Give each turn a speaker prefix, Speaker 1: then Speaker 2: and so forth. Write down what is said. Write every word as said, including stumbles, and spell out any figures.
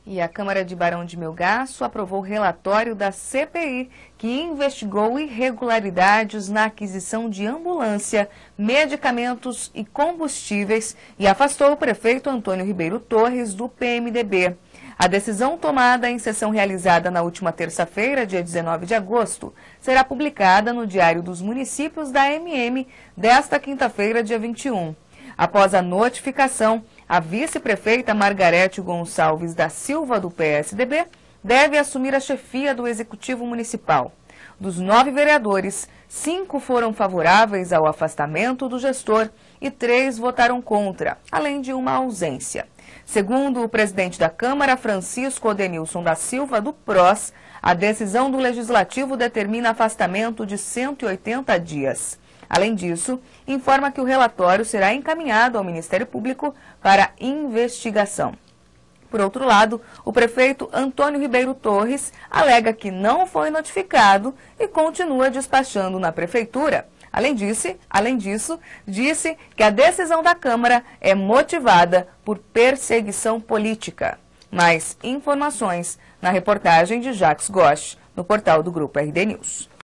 Speaker 1: E a Câmara de Barão de Melgaço aprovou o relatório da C P I, que investigou irregularidades na aquisição de ambulância, medicamentos e combustíveis e afastou o prefeito Antônio Ribeiro Torres do P M D B. A decisão tomada em sessão realizada na última terça-feira, dia dezenove de agosto, será publicada no Diário dos Municípios da M M desta quinta-feira, dia vinte e um. Após a notificação, a vice-prefeita Margarete Gonçalves da Silva, do P S D B, deve assumir a chefia do Executivo Municipal. Dos nove vereadores, cinco foram favoráveis ao afastamento do gestor e três votaram contra, além de uma ausência. Segundo o presidente da Câmara, Francisco Odenilson da Silva, do P R O S, a decisão do Legislativo determina afastamento de cento e oitenta dias. Além disso, informa que o relatório será encaminhado ao Ministério Público para investigação. Por outro lado, o prefeito Antônio Ribeiro Torres alega que não foi notificado e continua despachando na Prefeitura. Além disso, além disso, disse que a decisão da Câmara é motivada por perseguição política. Mais informações na reportagem de Jacques Gosch, no portal do Grupo R D News.